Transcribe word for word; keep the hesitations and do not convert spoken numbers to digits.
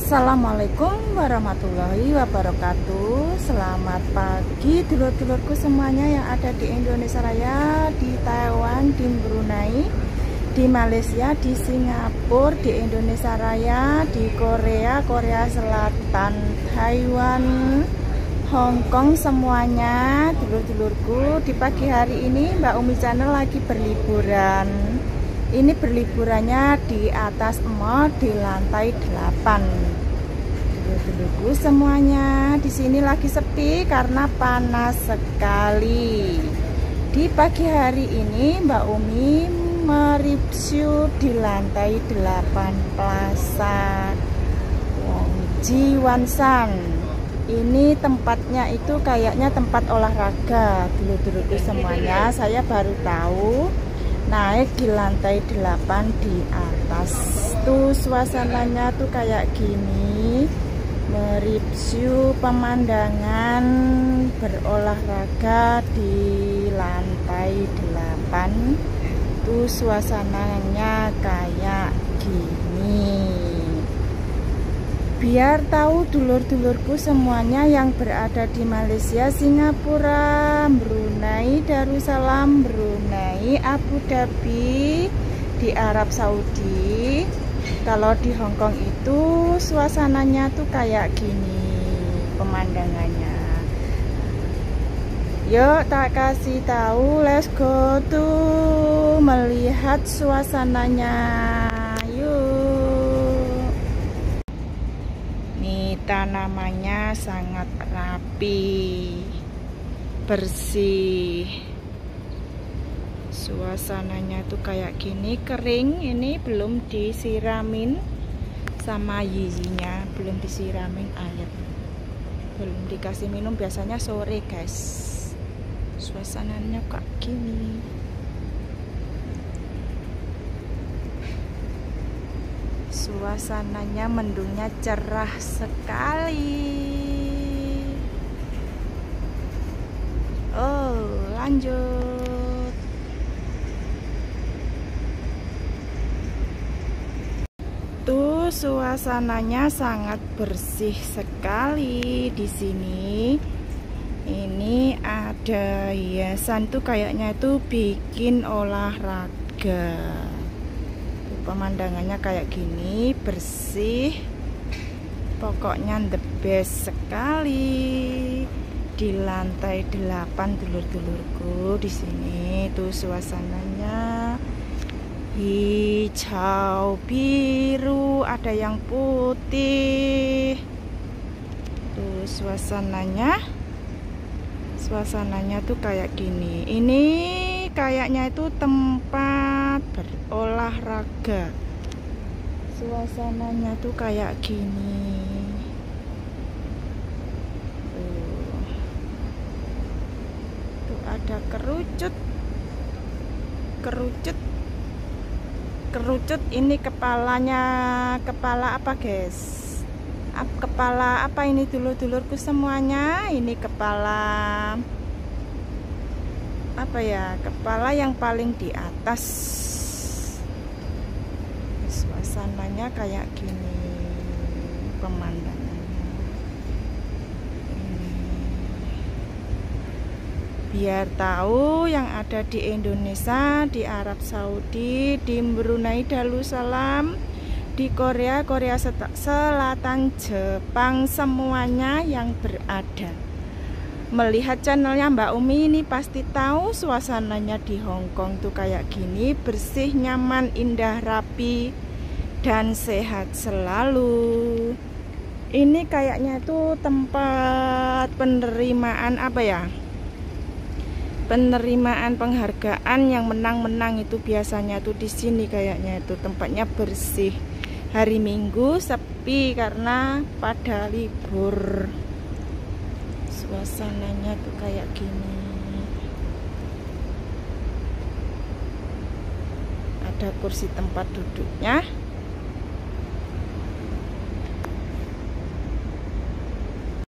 Assalamualaikum warahmatullahi wabarakatuh. Selamat pagi dulur-dulurku semuanya yang ada di Indonesia Raya, di Taiwan, di Brunei, di Malaysia, di Singapura, di Indonesia Raya, di Korea, Korea Selatan, Taiwan, Hong Kong, semuanya dulur-dulurku. Di pagi hari ini Mbak Umi Channel lagi berliburan. Ini berliburannya di atas mall di lantai delapan. Dulur-dulurku semuanya, di sini lagi sepi karena panas sekali. Di pagi hari ini Mbak Umi mereview di lantai delapan Plaza Wongji Wansan. Ini tempatnya itu kayaknya tempat olahraga. Dulur-dulurku semuanya, saya baru tahu. Naik di lantai delapan di atas tuh suasananya tuh kayak gini, mereview pemandangan berolahraga di lantai delapan tuh suasananya kayak gini. Biar tahu dulur-dulurku semuanya yang berada di Malaysia, Singapura, Brunei, Darussalam, Brunei, Abu Dhabi, di Arab Saudi. Kalau di Hong Kong itu suasananya tuh kayak gini pemandangannya. Yuk tak kasih tahu, let's go tuh melihat suasananya. Yuk. Tanamannya sangat rapi, bersih. Suasananya tuh kayak gini, kering. Ini belum disiramin sama yiyinya, belum disiramin air, belum dikasih minum. Biasanya sore guys. Suasananya kayak gini. Suasananya mendungnya cerah sekali. Oh, lanjut. Tuh suasananya sangat bersih sekali di sini. Ini ada hiasan tuh kayaknya itu bikin olahraga. Pemandangannya kayak gini, bersih, pokoknya the best sekali di lantai delapan dulur-dulurku. Di sini tuh suasananya hijau biru, ada yang putih. Tuh suasananya, suasananya tuh kayak gini. Ini kayaknya itu tempat berolahraga. Suasananya tuh kayak gini. Tuh, tuh ada kerucut, kerucut, kerucut. Ini kepalanya, kepala apa guys? Kepala apa ini dulur-dulurku semuanya? Ini kepala apa ya, kepala yang paling di atas. Suasananya kayak gini pemandangannya. Ini. Biar tahu yang ada di Indonesia, di Arab Saudi, di Brunei Darussalam, di Korea, Korea Selatan, Jepang, semuanya yang berada. Melihat channelnya Mbak Umi ini pasti tahu suasananya di Hong Kong tuh kayak gini, bersih, nyaman, indah, rapi, dan sehat selalu. Ini kayaknya tuh tempat penerimaan apa ya? Penerimaan penghargaan yang menang-menang itu biasanya tuh di sini kayaknya itu tempatnya bersih. Hari Minggu sepi karena pada libur. Suasananya tuh kayak gini. Ada kursi tempat duduknya.